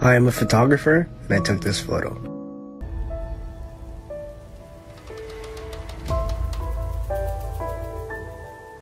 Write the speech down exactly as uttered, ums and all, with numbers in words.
I am a photographer and I took this photo.